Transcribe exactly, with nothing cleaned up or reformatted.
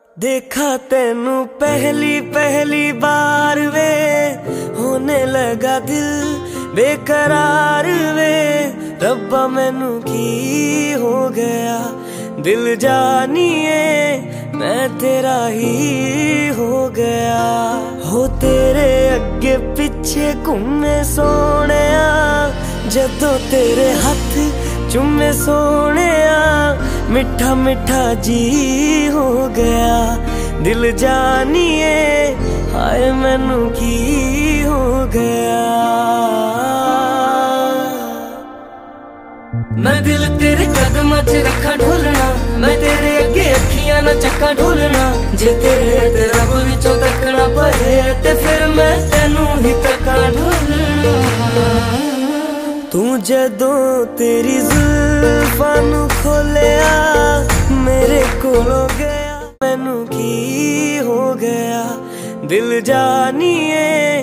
देखा तेनू पहली पहली बार वे, होने लगा दिल बेकरार वे। रब्बा मैनू की हो गया, दिल जानिए मैं तेरा ही हो गया। हो तेरे अगे पिछे घूमे सोने, जदों तेरे हथ चुमे सोने, मिठा मिठा जी हो गया। दिल जानिए हाय मैनू की हो गया। मैं दिल तेरे कदमां च रखा ढोलना, मैं तेरे अगे अखियां ना चक्का ढोलना। जे तेरे ते रब विचों तकना पए ते फिर मैं तेनू ही तक्का ढोलना। तू जदों तेरी जुल्फां नू खोलिया, मेरे कोलों गया, मैनू की हो गया। दिल जानिए